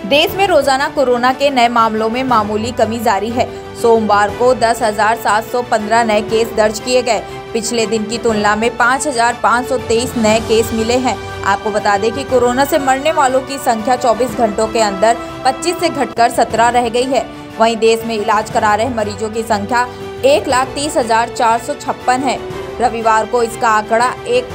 देश में रोजाना कोरोना के नए मामलों में मामूली कमी जारी है। सोमवार को 10,715 नए केस दर्ज किए गए। पिछले दिन की तुलना में 5,523 नए केस मिले हैं। आपको बता दें कि कोरोना से मरने वालों की संख्या 24 घंटों के अंदर 25 से घटकर 17 रह गई है। वहीं देश में इलाज करा रहे मरीजों की संख्या 1,30,456 है। रविवार को इसका आंकड़ा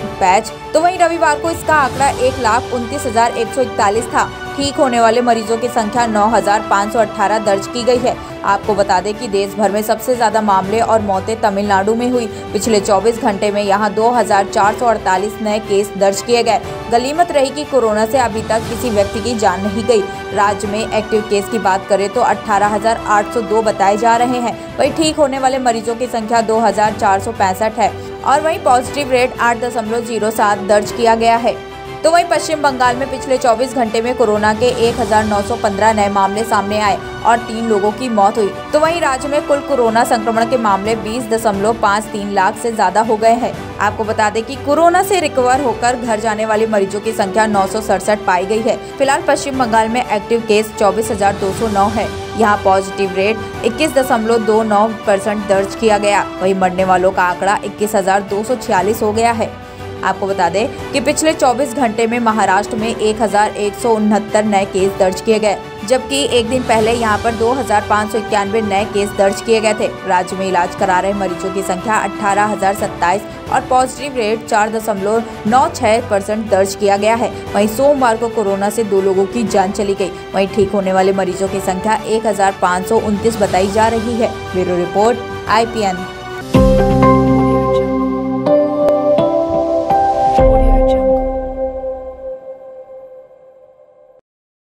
1,29,141 था। ठीक होने वाले मरीजों की संख्या 9,518 दर्ज की गई है। आपको बता दें कि देश भर में सबसे ज्यादा मामले और मौतें तमिलनाडु में हुई। पिछले 24 घंटे में यहां 2,448 नए केस दर्ज किए गए। गनीमत रही कि कोरोना से अभी तक किसी व्यक्ति की जान नहीं गई। राज्य में एक्टिव केस की बात करें तो 18,802 बताए जा रहे हैं। वहीं ठीक होने वाले मरीजों की संख्या 2,465 है और वहीं पॉजिटिव रेट 8.07 दर्ज किया गया है। तो वहीं पश्चिम बंगाल में पिछले 24 घंटे में कोरोना के 1,915 नए मामले सामने आए और 3 लोगों की मौत हुई। तो वहीं राज्य में कुल कोरोना संक्रमण के मामले 20.53 लाख से ज्यादा हो गए हैं। आपको बता दें कि कोरोना से रिकवर होकर घर जाने वाले मरीजों की संख्या 967 पाई गई है। फिलहाल पश्चिम बंगाल में एक्टिव केस 24,209 है। यहाँ पॉजिटिव रेट 21.29% दर्ज किया गया। वहीं मरने वालों का आंकड़ा 21,246 हो गया है। आपको बता दें कि पिछले 24 घंटे में महाराष्ट्र में 1,169 नए केस दर्ज किए गए, जबकि एक दिन पहले यहां पर 2,591 नए केस दर्ज किए गए थे। राज्य में इलाज करा रहे मरीजों की संख्या 18,027 और पॉजिटिव रेट 4.96% दर्ज किया गया है। वहीं सोमवार को कोरोना से 2 लोगों की जान चली गई। वहीं ठीक होने वाले मरीजों की संख्या 1,529 बताई जा रही है। Bureau report IPN।